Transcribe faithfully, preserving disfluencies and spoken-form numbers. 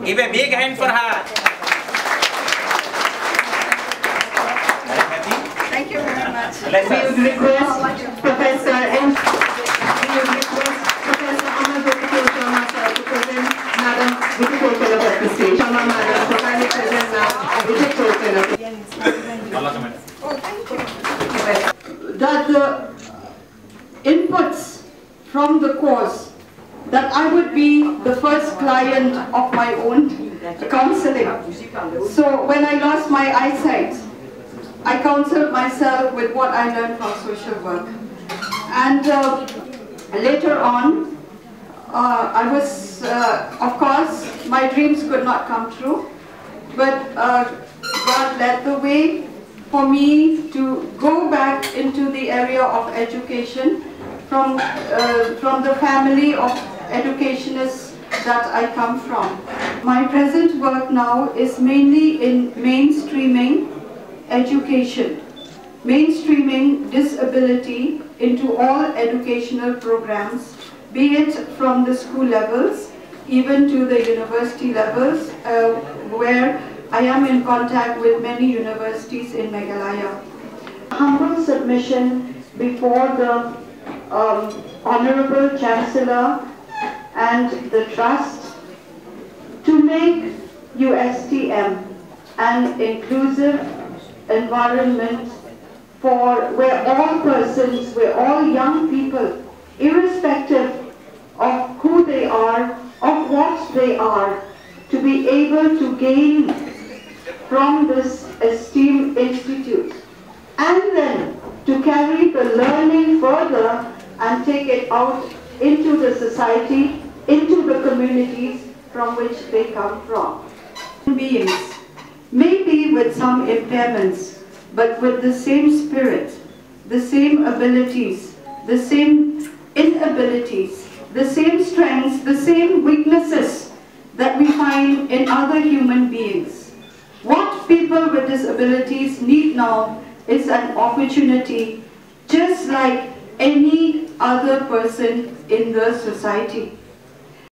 Give a big hand for her. Thank you very much. Bless We us. would request Professor M. We would request Professor Amar Sharma sir to present Madam with the token of at the stage. Sharma Madam, so kindly present now with the token of. Oh, thank you. That the inputs from the course, that I would be the first client of my own counseling. So when I lost my eyesight, I counseled myself with what I learned from social work. And uh, later on, uh, I was, uh, of course, my dreams could not come true, but uh, God led the way for me to go back into the area of education from, uh, from the family of educationists that I come from. My present work now is mainly in mainstreaming education, mainstreaming disability into all educational programs, be it from the school levels, even to the university levels, uh, where I am in contact with many universities in Meghalaya. Humble submission before the um, Honorable Chancellor and the Trust to make U S T M an inclusive environment for where all persons, where all young people, irrespective of who they are, of what they are, to be able to gain from this esteemed institute, and then to carry the learning further and take it out into the society, into the communities from which they come from. Beings, maybe with some impairments, but with the same spirit, the same abilities, the same inabilities, the same strengths, the same weaknesses that we find in other human beings. What people with disabilities need now is an opportunity, just like any other person in the society.